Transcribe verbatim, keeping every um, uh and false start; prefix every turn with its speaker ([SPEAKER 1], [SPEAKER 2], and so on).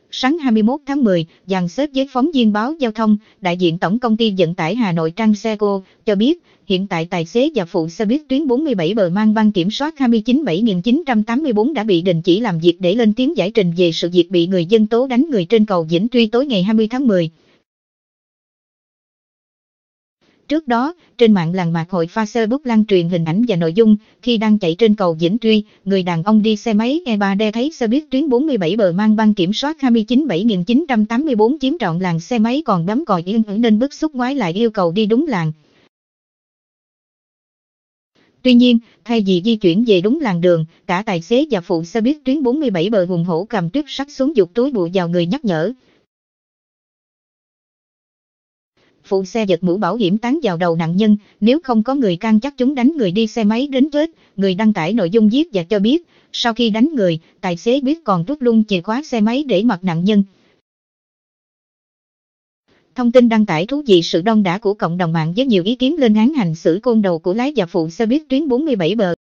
[SPEAKER 1] Sáng hai mươi mốt tháng mười, dàn xếp với phóng viên báo giao thông, đại diện Tổng công ty vận tải Hà Nội Transeco cho biết, hiện tại tài xế và phụ xe buýt tuyến bốn mươi bảy B mang mang kiểm soát hai chín bảy chín tám tư đã bị đình chỉ làm việc để lên tiếng giải trình về sự việc bị người dân tố đánh người trên cầu Vĩnh Tuy tối ngày hai mươi tháng mười. Trước đó, trên mạng làng mạc hội pha Facebook lan truyền hình ảnh và nội dung, khi đang chạy trên cầu Vĩnh Tuy, người đàn ông đi xe máy e ba D thấy xe buýt tuyến bốn mươi bảy B mang băng kiểm soát hai chín bảy chín tám tư chiếm trọn làn xe máy còn bấm còi yên ỏi nên bức xúc ngoái lại yêu cầu đi đúng làn. Tuy nhiên, thay vì di chuyển về đúng làn đường, cả tài xế và phụ xe buýt tuyến bốn mươi bảy B hùng hổ cầm tuyếp sắt xuống giục túi bụi vào người nhắc nhở. Phụ xe giật mũ bảo hiểm tán vào đầu nạn nhân, nếu không có người can chắc chúng đánh người đi xe máy đến chết. Người đăng tải nội dung viết và cho biết, sau khi đánh người, tài xế biết còn rút luôn chìa khóa xe máy để mặc nạn nhân. Thông tin đăng tải thú vị sự đon đả của cộng đồng mạng với nhiều ý kiến lên án hành xử côn đồ của lái và phụ xe buýt tuyến bốn mươi bảy B.